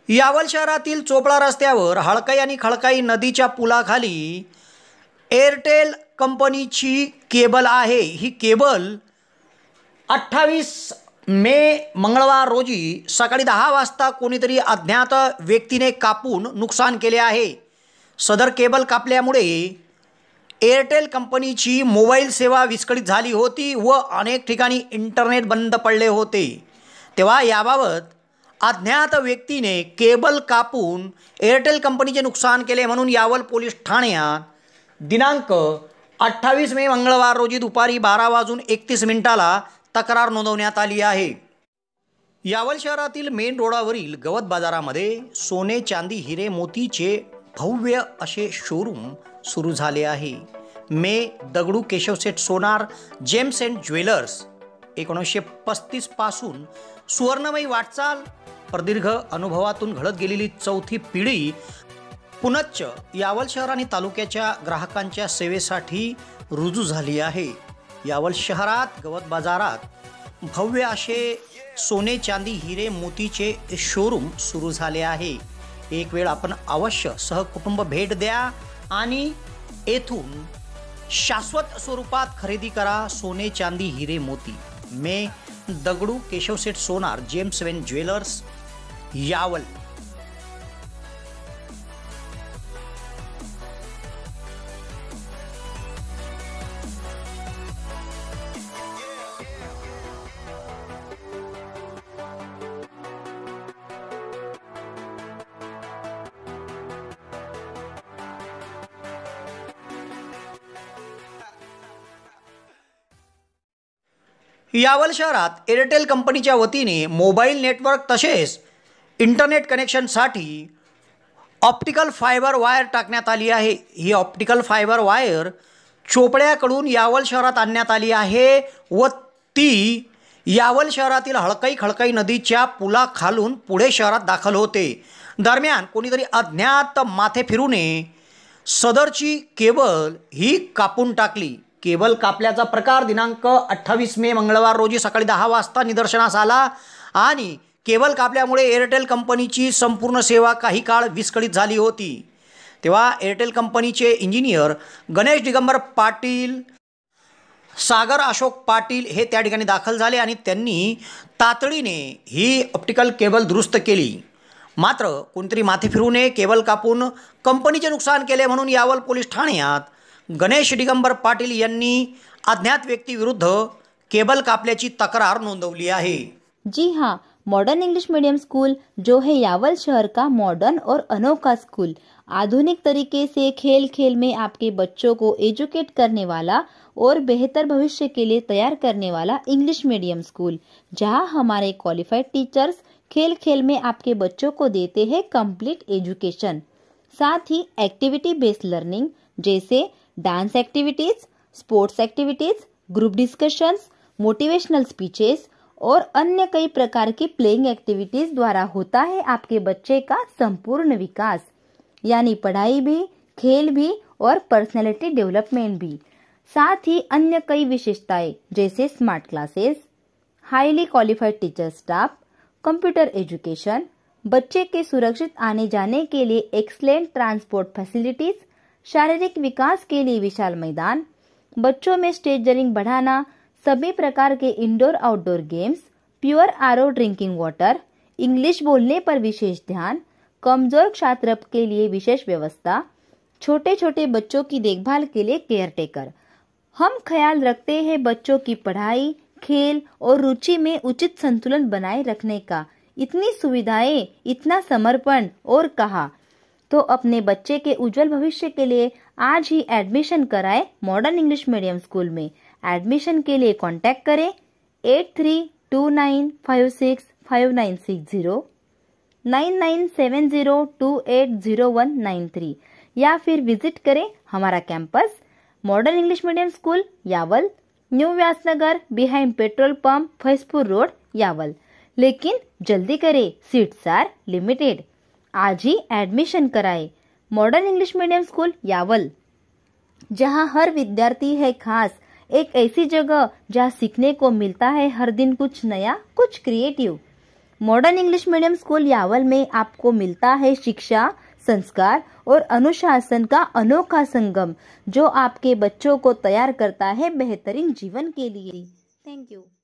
यावल शहरातील चोपळा रस्त्यावर हळकाई आणि खळकाई नदीच्या पुलाखाली एअरटेल कंपनीची केबल आहे। ही केबल 28 मे मंगळवार रोजी सकाळी 10 वाजता कोणीतरी अज्ञात व्यक्तीने कापून नुकसान केले आहे। सदर केबल कापल्यामुळे एअरटेल कंपनीची मोबाईल सेवा विस्कळीत झाली होती व अनेक ठिकाणी इंटरनेट बंद पडले होते। तेव्हा याबाबत अज्ञात व्यक्तीने केबल कापून एअरटेल कंपनीचे नुकसान केले म्हणून यावल पोलीस ठाण्यात दिनांक 28 मे मंगळवार रोजी दुपारी 12:31 तक्रार नोंदवण्यात आली आहे। यावल शहरातील मेन रोडावरील गवत बाजारामध्ये सोने चांदी हिरे मोतीचे भव्य असे शोरूम सुरू झाले आहे। Dagdu Keshavseth Sonar gems and jewellers 1935 पासून सुवर्णमयी वाटचाल, प्रदीर्घ अनुभवातून घडत गेलेली चौथी पिढी पुनच्च यावल शहर आणि तालुक्याच्या ग्राहकांच्या सेवेसाठी रुजू झाली आहे। यावल शहरात गवत बाजारात भव्य असे सोने चांदी हिरे मोतीचे शोरूम सुरू झाले आहे। एक वेळ आपण अवश्य सहकुटुंब भेट द्या आणि येथून शाश्वत स्वरूपात खरेदी करा सोने चांदी हिरे मोती। Dagdu Keshavseth Sonar gems and jewellers Yawal. Yawal शहरात एअरटेल कंपनीच्या वतीने मोबाईल नेटवर्क तसेच इंटरनेट कनेक्शनसाठी ऑप्टिकल फायबर वायर टाकण्यात आली आहे। ही ऑप्टिकल फायबर वायर चोपड्याकडून यावल शहरात आणण्यात आली आहे व ती यावल शहरातील हळकाई खळकाई नदीच्या पुलाखालून पुढे शहरात दाखल होते। दरम्यान कोणीतरी अज्ञात माथे फिरूने सदरची केबल ही कापून टाकली। केबल कापल्याचा प्रकार दिनांक 28 मे मंगळवार रोजी सकाळी 10 वाजता निदर्शनास आला आणि केबल कापल्यामुळे एअरटेल कंपनीची संपूर्ण सेवा काही काळ विस्कळीत झाली होती। तेव्हा एअरटेल कंपनीचे इंजिनियर गणेश दिगंबर पाटील, सागर अशोक पाटील हे त्या ठिकाणी दाखल झाले आणि त्यांनी तातडीने ही ऑप्टिकल केबल दुरुस्त केली। मात्र कोणतरी माथे फिरूने केबल कापून कंपनीचे नुकसान केले म्हणून यावल पोलीस ठाण्यात गणेश दिगंबर पाटिल यांनी अज्ञात व्यक्ति विरुद्ध केबल कापल्याची तक्रार नोंदवली है। जी हाँ, मॉडर्न इंग्लिश मीडियम स्कूल जो है यावल शहर का मॉडर्न और अनोखा स्कूल, आधुनिक तरीके से खेल खेल में आपके बच्चों को एजुकेट करने वाला और बेहतर भविष्य के लिए तैयार करने वाला इंग्लिश मीडियम स्कूल, जहां हमारे क्वालिफाइड टीचर्स खेल खेल में आपके बच्चों को देते हैं कंप्लीट एजुकेशन। साथ ही एक्टिविटी बेस्ड लर्निंग जैसे dance activities, sports activities, group discussions, motivational speeches और अन्य कई प्रकार की प्लेइंग एक्टिविटीज द्वारा होता है आपके बच्चे का संपूर्ण विकास, यानी पढ़ाई भी, खेल भी और पर्सनैलिटी डेवलपमेंट भी। साथ ही अन्य कई विशेषताएं जैसे smart classes, highly qualified teacher staff, computer education, बच्चे के सुरक्षित आने जाने के लिए एक्सलेंट ट्रांसपोर्ट फैसिलिटीज, शारीरिक विकास के लिए विशाल मैदान, बच्चों में स्टेज डरिंग बढ़ाना, सभी प्रकार के indoor outdoor games, pure RO drinking water, English बोलने पर विशेष ध्यान, कमजोर छात्र के लिए विशेष व्यवस्था, छोटे छोटे बच्चों की देखभाल के लिए केयर टेकर। हम ख्याल रखते हैं बच्चों की पढ़ाई, खेल और रुचि में उचित संतुलन बनाए रखने का। इतनी सुविधाएं, इतना समर्पण और कहा तो अपने बच्चे के उज्जवल भविष्य के लिए आज ही एडमिशन कराएं मॉडर्न इंग्लिश मीडियम स्कूल में। एडमिशन के लिए कांटेक्ट करें 8329565960, 9970280193 या फिर विजिट करें हमारा campus modern English medium school Yawal, new Vyasnagar behind petrol pump, Faizpur road, Yawal. लेकिन जल्दी करें, सीट्स आर लिमिटेड। आज ही एडमिशन कराएं modern English medium school Yawal, जहां हर विद्यार्थी है खास, एक ऐसी जगह जहां सीखने को मिलता है हर दिन कुछ नया, कुछ creative. Modern English medium school Yawal में आपको मिलता है शिक्षा, संस्कार और अनुशासन का अनोखा संगम, जो आपके बच्चों को तैयार करता है बेहतरीन जीवन के लिए। Thank you.